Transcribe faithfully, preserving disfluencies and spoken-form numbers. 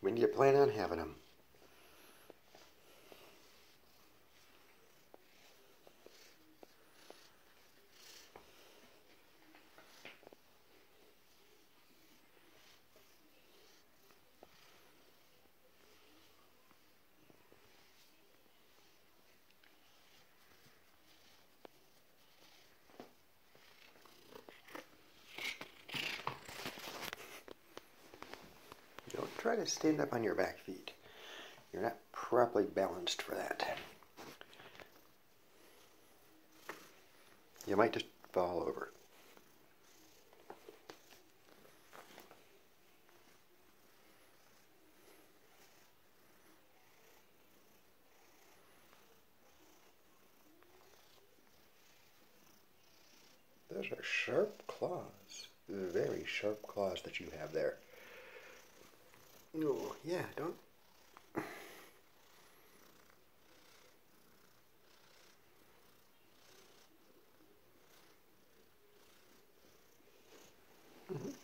When do you plan on having them? Don't try to stand up on your back feet. You're not properly balanced for that. You might just fall over. Those are sharp claws. Very sharp claws that you have there. Oh, yeah, don't. Mm-hmm.